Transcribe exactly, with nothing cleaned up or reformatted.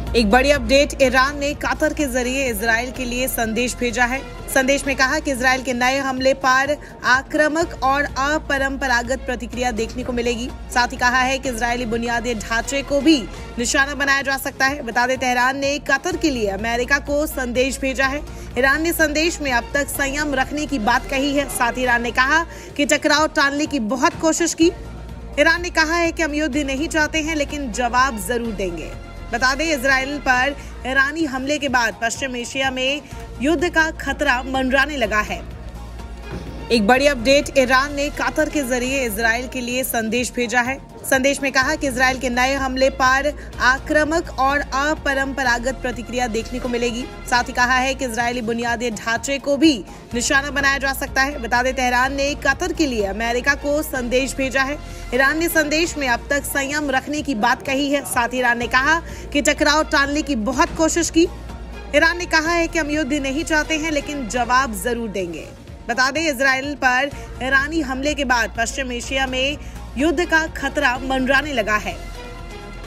एक बड़ी update, Iran ने कतर के जरिए इजराइल के लिए संदेश भेजा है। संदेश में कहा कि इजराइल के नए हमले पर आक्रामक और अपरंपरागत प्रतिक्रिया देखने को मिलेगी। साथ ही कहा है कि इजरायली बुनियादी ढांचे को भी निशाना बनाया जा सकता है। बता दें, तेहरान ने कतर के लिए अमेरिका को संदेश भेजा है। ईरान ने संदेश में अब तक संयम रखने की बात कही है। साथ ही ईरान ने कहा कि टकराव टालने की बहुत कोशिश की। ईरान ने कहा है कि हम युद्ध नहीं चाहते हैं, लेकिन जवाब जरूर देंगे। बता दें, इजराइल पर ईरानी हमले के बाद पश्चिम एशिया में युद्ध का खतरा मंडराने लगा है। एक बड़ी अपडेट, ईरान ने कतर के जरिए इजराइल के लिए संदेश भेजा है। संदेश में कहा कि इजराइल के नए हमले पर आक्रामक और अपरंपरागत प्रतिक्रिया देखने को मिलेगी। साथ ही कहा है कि इजरायली बुनियादी ढांचे को भी निशाना बनाया जा सकता है। बता दें, तेहरान ने कतर के लिए अमेरिका को संदेश भेजा है। ईरान ने संदेश में अब तक संयम रखने की बात कही है। साथ ही ईरान ने कहा कि टकराव टालने की बहुत कोशिश की। ईरान ने कहा है कि हम युद्ध नहीं चाहते हैं, लेकिन जवाब जरूर देंगे। बता दें, इजराइल पर ईरानी हमले के बाद पश्चिम एशिया में युद्ध का खतरा मंडराने लगा है।